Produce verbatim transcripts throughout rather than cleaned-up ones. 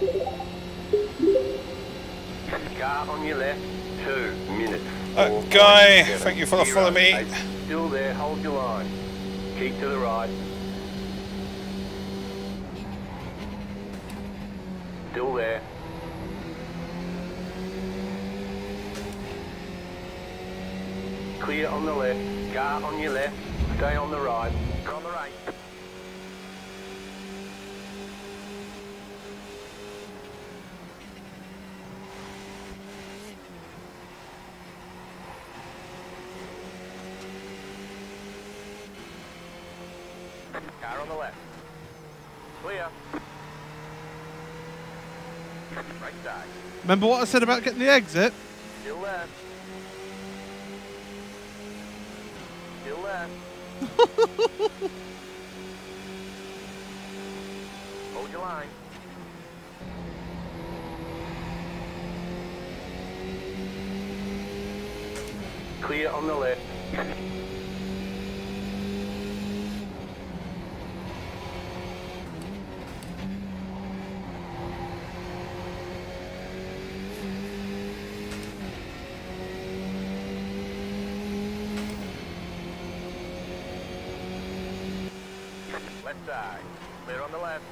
Car on your left, two minutes. Uh, guy, thank you for the follow me. Eight. Still there, hold your line. Keep to the right. Still there. Clear on the left, car on your left, stay on the right. On the right. Car on the left. Clear. Right side. Remember what I said about getting the exit? Still left. Still left. Hold your line. Clear on the left. Left side. Clear on the left.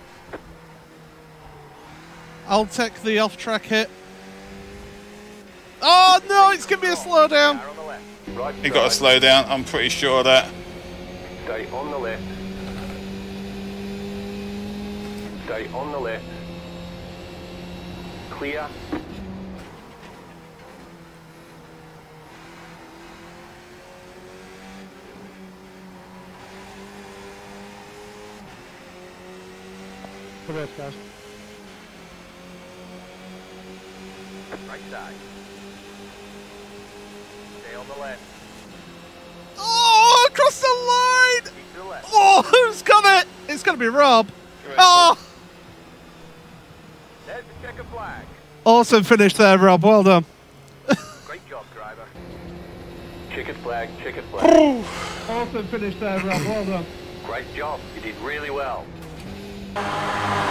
I'll take the off-track hit. Oh no, it's giving me a slowdown. Car on the left. Right You got to side. slow down. I'm pretty sure of that. Stay on the left. Stay on the left. Clear. Reverse, guys. Right side. Stay on the left. Oh, across the line! Keep to the left. Oh, who's got it? It's going to be Rob. Oh, There's the checker flag. awesome finish there, Rob. Well done. Great job, driver. Checkered flag, checkered flag. Awesome finish there, Rob. Well done. Great job. You did really well.